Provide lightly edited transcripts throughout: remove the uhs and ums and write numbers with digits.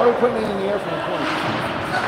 are we putting it in the air from the 20?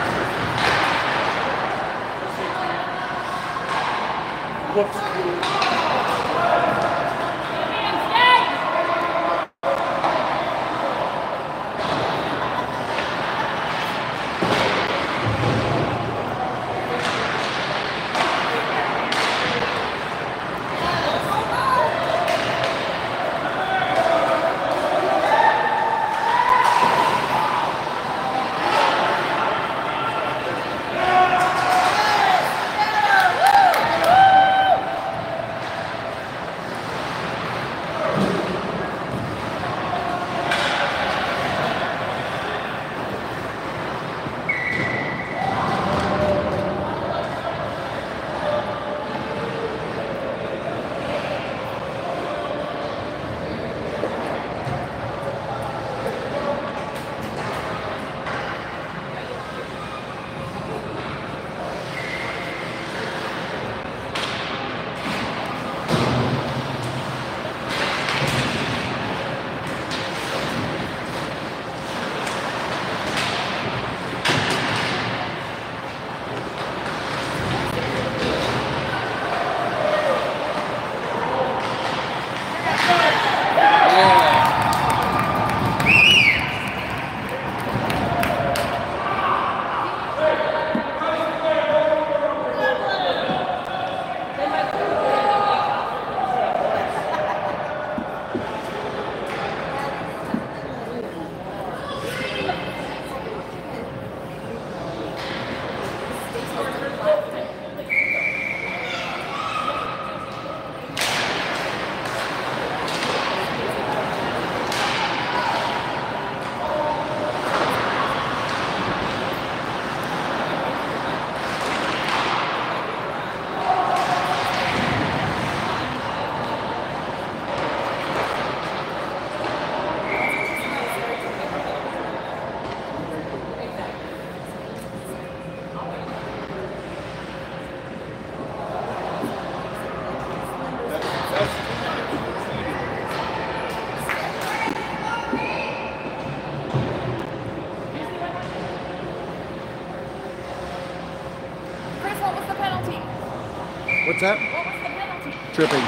What's that? What was the penalty? Tripping.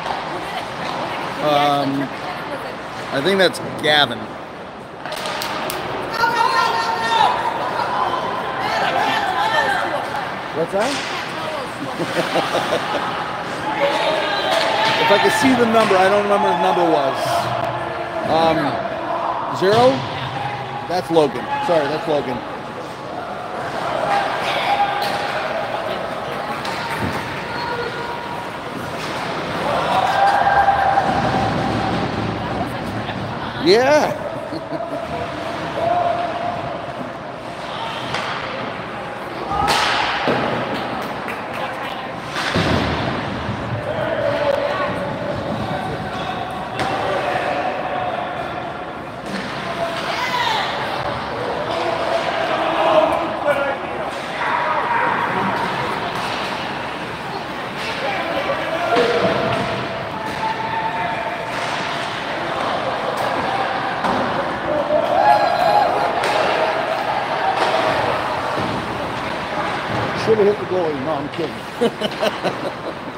Who did it? I think that's Gavin. What's that? If I could see the number, I don't remember what the number was. 0? That's Logan. Sorry, that's Logan. Yeah. Should have hit the goalie. No, I'm kidding.